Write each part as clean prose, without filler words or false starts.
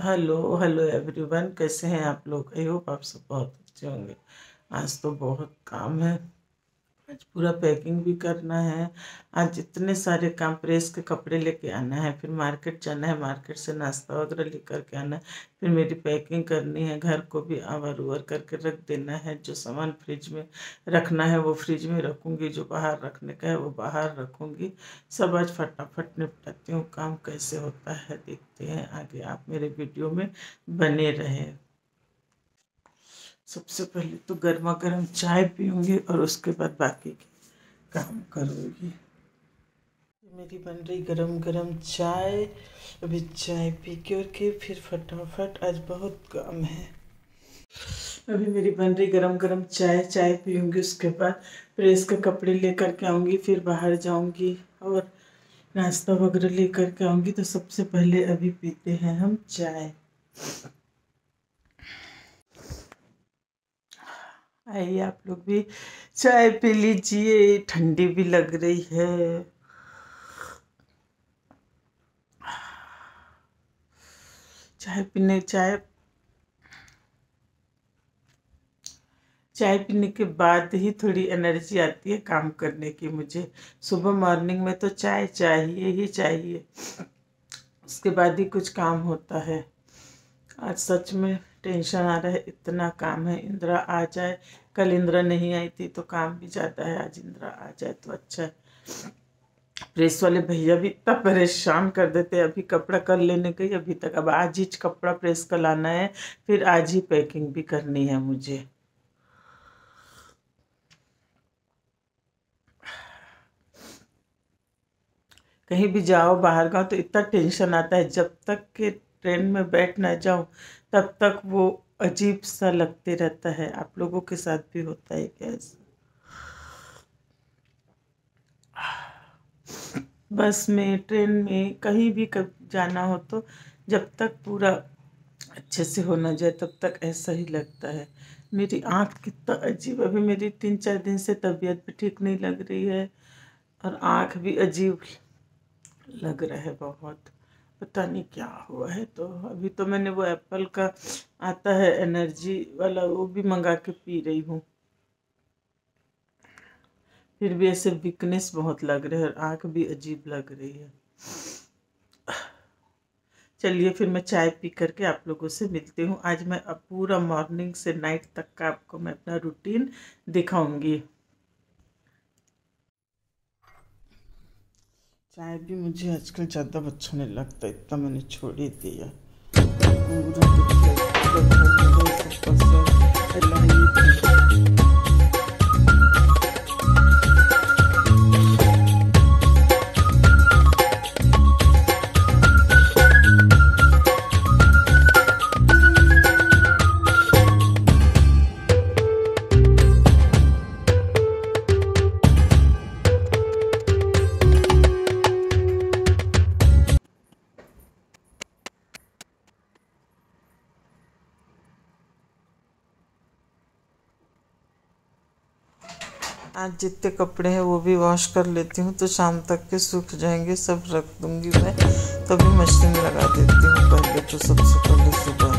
Hello hello everyone, कैसे हैं आप लोग। आई होप आप सब बहुत अच्छे होंगे। आज तो बहुत काम है। आज पूरा पैकिंग भी करना है। आज इतने सारे काम, प्रेस के कपड़े लेके आना है, फिर मार्केट जाना है, मार्केट से नाश्ता वगैरह लेकर के आना है, फिर मेरी पैकिंग करनी है, घर को भी आवर उवर करके रख देना है। जो सामान फ्रिज में रखना है वो फ्रिज में रखूँगी, जो बाहर रखने का है वो बाहर रखूँगी। सब आज फटाफट निपटाती हूँ। काम कैसे होता है देखते हैं आगे, आप मेरे वीडियो में बने रहें। सबसे पहले तो गर्मा गर्म चाय पीऊँगी और उसके बाद बाकी के काम करूँगी। मेरी बन रही गरम गरम चाय। अभी चाय पी के फिर फटाफट, आज बहुत काम है। अभी मेरी बन रही गरम गरम चाय पीऊँगी, उसके बाद प्रेस के कपड़े लेकर के आऊँगी, फिर बाहर जाऊँगी और नाश्ता वगैरह लेकर के आऊँगी। तो सबसे पहले अभी पीते हैं हम चाय। आइए आप लोग भी चाय पी लीजिए, ठंडी भी लग रही है। चाय पीने के बाद ही थोड़ी एनर्जी आती है काम करने की मुझे। सुबह मॉर्निंग में तो चाय चाहिए ही चाहिए, उसके बाद ही कुछ काम होता है। आज सच में टेंशन आ रहा है, इतना काम है। इंदिरा आ जाए, कल इंदिरा नहीं आई थी तो काम भी ज़्यादा है, आज इंदिरा आ जाए तो अच्छा है। प्रेस वाले भैया भी इतना परेशान कर देते हैं। अभी कपड़ा कल लेने गई अभी तक, अब आज ही कपड़ा प्रेस का लाना है, फिर आज ही पैकिंग भी करनी है मुझे। कहीं भी जाओ बाहर गाँव तो इतना टेंशन आता है, जब तक कि ट्रेन में बैठ ना जाऊं तब तक वो अजीब सा लगते रहता है। आप लोगों के साथ भी होता है क्या ऐसा? बस में, ट्रेन में, कहीं भी कब जाना हो तो जब तक पूरा अच्छे से हो ना जाए तब तक ऐसा ही लगता है। मेरी आँख कितना अजीब, अभी मेरी 3-4 दिन से तबीयत भी ठीक नहीं लग रही है और आँख भी अजीब लग रहा है बहुत, पता नहीं क्या हुआ है। तो अभी तो मैंने वो एप्पल का आता है एनर्जी वाला, वो भी मंगा के पी रही हूँ। फिर भी ऐसे वीकनेस बहुत लग रहा है और आँख भी अजीब लग रही है। चलिए फिर मैं चाय पी करके आप लोगों से मिलती हूँ। आज मैं अब पूरा मॉर्निंग से नाइट तक का आपको मैं अपना रूटीन दिखाऊंगी। चाय भी मुझे आजकल ज़्यादा अच्छा नहीं लगता, इतना मैंने छोड़ ही दिया। आज जितने कपड़े हैं वो भी वॉश कर लेती हूँ तो शाम तक के सूख जाएंगे। सब रख दूँगी मैं, तभी मशीन लगा देती हूँ पहले तो, सबसे पहले सुबह।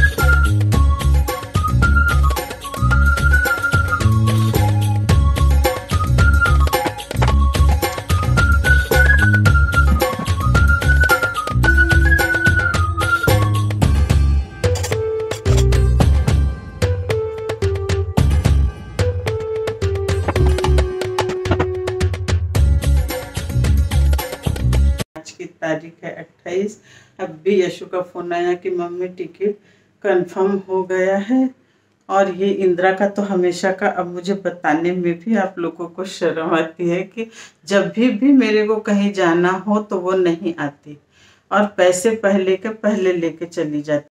की तारीख है 28। अब भी यशु का फ़ोन आया कि मम्मी टिकट कंफर्म हो गया है। और ये इंदिरा का तो हमेशा का, अब मुझे बताने में भी आप लोगों को शर्म आती है कि जब भी मेरे को कहीं जाना हो तो वो नहीं आती और पैसे पहले के पहले लेके चली जाती।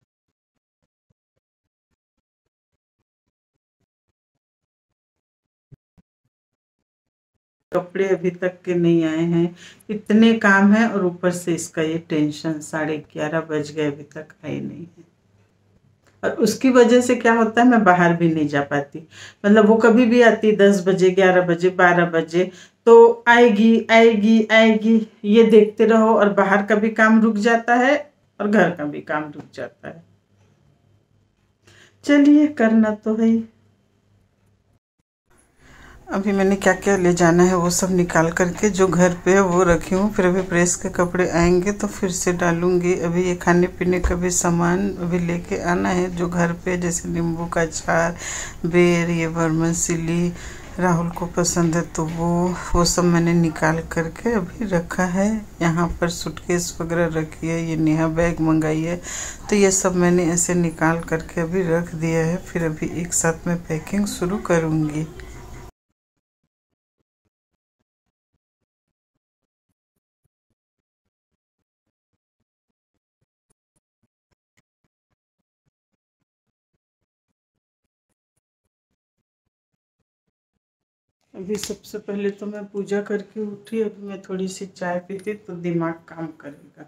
कपड़े अभी तक के नहीं आए हैं, इतने काम है और ऊपर से इसका ये टेंशन। 11:30 बज गए, अभी तक आई नहीं है। और उसकी वजह से क्या होता है, मैं बाहर भी नहीं जा पाती। मतलब वो कभी भी आती 10 बजे, 11 बजे, 12 बजे, तो आएगी आएगी आएगी, ये देखते रहो और बाहर का भी काम रुक जाता है और घर का भी काम रुक जाता है। चलिए, करना तो है ही। अभी मैंने क्या क्या ले जाना है वो सब निकाल करके जो घर पे है वो रखी हूँ। फिर अभी प्रेस के कपड़े आएंगे तो फिर से डालूंगी। अभी ये खाने पीने का भी सामान अभी लेके आना है जो घर पे, जैसे नींबू का अचार, बेर, ये वर्मसिली राहुल को पसंद है तो वो सब मैंने निकाल करके अभी रखा है। यहाँ पर सूटकेस वगैरह रखी है, ये नेहा बैग मंगाई है तो ये सब मैंने ऐसे निकाल करके अभी रख दिया है। फिर अभी एक साथ में पैकिंग शुरू करूँगी। अभी सबसे पहले तो मैं पूजा करके उठी। अभी मैं थोड़ी सी चाय पीती तो दिमाग काम करेगा।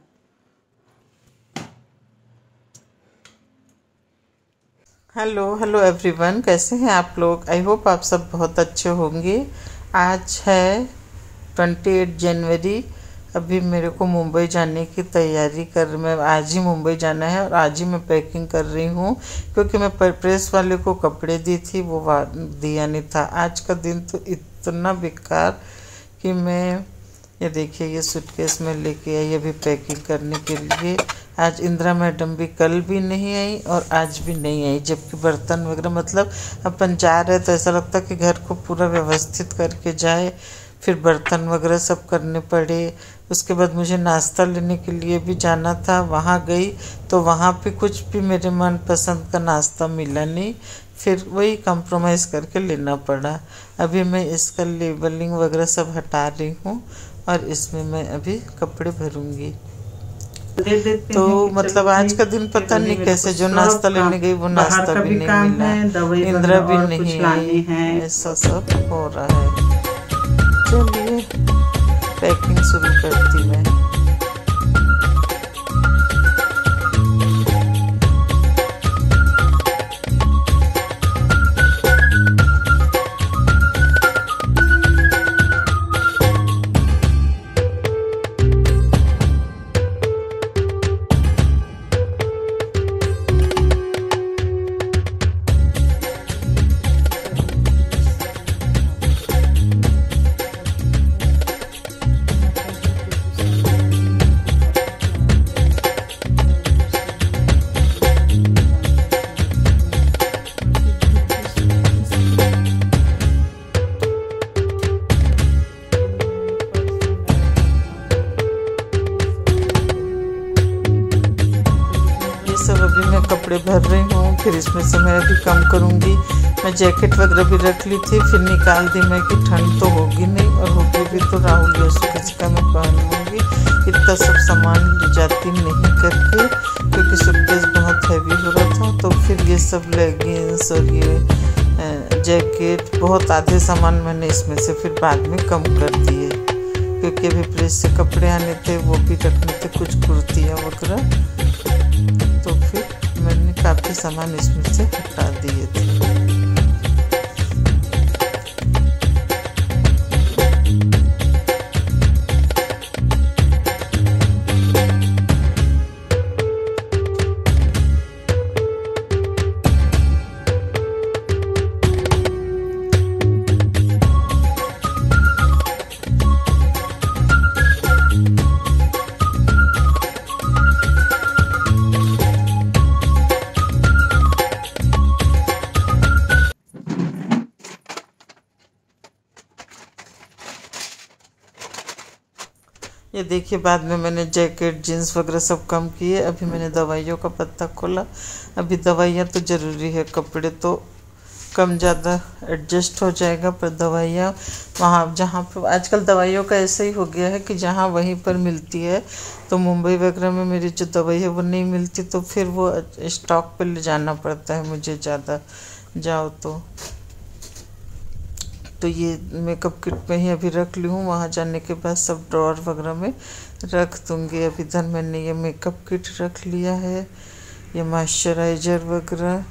हेलो एवरीवन, कैसे हैं आप लोग? आई होप आप सब बहुत अच्छे होंगे। आज है 28 जनवरी। अभी मेरे को मुंबई जाने की तैयारी मैं आज ही मुंबई जाना है और आज ही मैं पैकिंग कर रही हूँ, क्योंकि मैं प्रेस वाले को कपड़े दी थी, वो दिया नहीं था। आज का दिन तो इतना बेकार कि मैं ये देखिए ये सूटकेस में लेके आई अभी पैकिंग करने के लिए। आज इंदिरा मैडम भी कल भी नहीं आई और आज भी नहीं आई, जबकि बर्तन वगैरह मतलब अपन जा रहे तो ऐसा लगता कि घर को पूरा व्यवस्थित करके जाए, फिर बर्तन वगैरह सब करने पड़े। उसके बाद मुझे नाश्ता लेने के लिए भी जाना था, वहाँ गई तो वहाँ पे कुछ भी मेरे मन पसंद का नाश्ता मिला नहीं, फिर वही कंप्रोमाइज़ करके लेना पड़ा। अभी मैं इसका लेबलिंग वगैरह सब हटा रही हूँ और इसमें मैं अभी कपड़े भरूंगी। तो मतलब आज का दिन पता नहीं कैसे, जो नाश्ता लेने गई वो नाश्ता भी नहीं मिला, इंदिरा भी नहीं आई, ऐसा सब हो रहा है। चलिए पैकिंग शुरू करती मैं। सब अभी मैं कपड़े भर रही हूँ, फिर इसमें से मैं अभी कम करूँगी। मैं जैकेट वगैरह भी रख ली थी, फिर निकाल दी मैं कि ठंड तो होगी नहीं, और होगी भी तो राहुल यशु किसी का मैं पहन लूँगी। इतना सब सामान ले जाती नहीं करके, क्योंकि सूटकेस बहुत हैवी हो रहा था। तो फिर ये सब लेगिंग्स और ये जैकेट, बहुत आधे सामान मैंने इसमें से फिर बाद में कम कर दिए, क्योंकि अभी प्रेस से कपड़े आने थे, वो भी रखने थे, कुछ कुर्तियाँ वगैरह। तो फिर मैंने काफ़ी सामान इसमें से हटा दिए थे। ये देखिए, बाद में मैंने जैकेट जीन्स वगैरह सब कम किए। अभी मैंने दवाइयों का पत्ता खोला। अभी दवाइयाँ तो ज़रूरी है, कपड़े तो कम ज़्यादा एडजस्ट हो जाएगा, पर दवाइयाँ वहाँ जहाँ पर आजकल दवाइयों का ऐसा ही हो गया है कि जहाँ वहीं पर मिलती है। तो मुंबई वगैरह में मेरी जो दवाई है वो नहीं मिलती, तो फिर वो स्टॉक पर ले जाना पड़ता है मुझे, ज़्यादा जाओ तो ये मेकअप किट में ही अभी रख ली हूँ। वहाँ जाने के बाद सब ड्रॉअर वगैरह में रख दूँगी। अभी इधर मैंने ये मेकअप किट रख लिया है, ये मॉइस्चराइज़र वगैरह।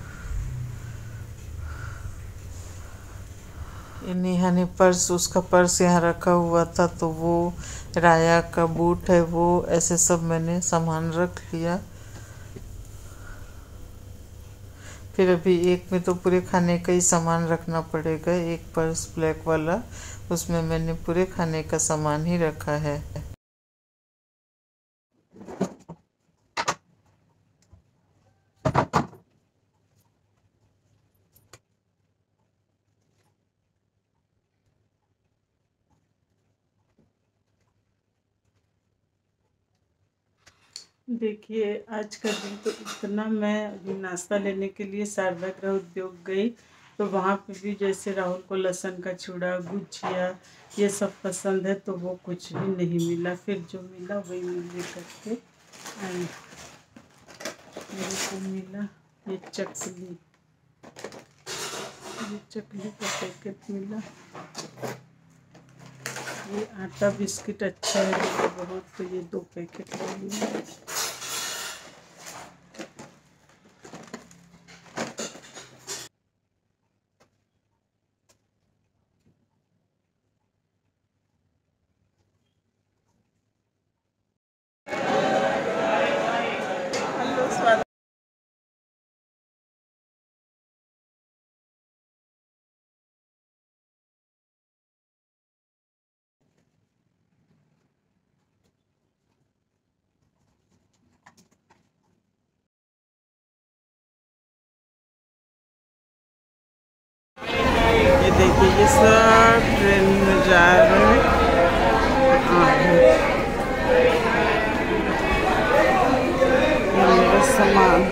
ये नेहा ने पर्स, उसका पर्स यहाँ रखा हुआ था, तो वो राया का बूट है, वो ऐसे सब मैंने सामान रख लिया। फिर अभी एक में तो पूरे खाने का ही सामान रखना पड़ेगा। एक पर्स ब्लैक वाला, उसमें मैंने पूरे खाने का सामान ही रखा है। देखिए आज का दिन तो इतना, मैं अभी नाश्ता लेने के लिए शारदा गृह उद्योग गई तो वहाँ पे भी जैसे राहुल को लहसुन का चूड़ा, गुजिया ये सब पसंद है तो वो कुछ भी नहीं मिला। फिर जो मिला वही मैं ले करके आई। मेरे को मिला ये चकली का पैकेट मिला। ये आटा बिस्किट अच्छा है बहुत, तो ये 2 पैकेट मिले। ये देखिए ये सब ट्रेन में जा रहे हैं। ये मेरा सामान।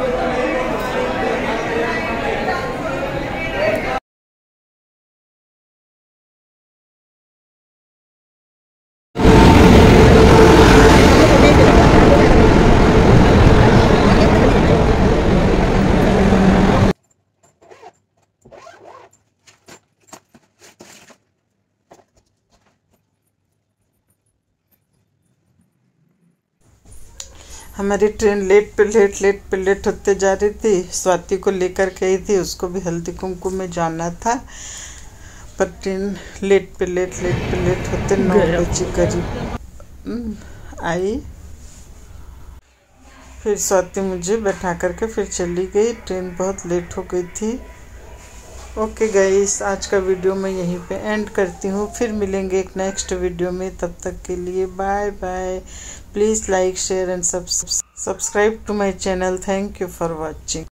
हमारी ट्रेन लेट पे लेट होते जा रही थी। स्वाति को लेकर के आई थी, उसको भी हल्दी कुमकुम में जाना था, पर ट्रेन लेट पे लेट होते 9 बजे करीब आई। फिर स्वाति मुझे बैठा करके फिर चली गई। ट्रेन बहुत लेट हो गई थी। ओके गाइस, आज का वीडियो मैं यहीं पे एंड करती हूँ। फिर मिलेंगे एक नेक्स्ट वीडियो में, तब तक के लिए bye bye. Please like share and subscribe to my channel. Thank you for watching.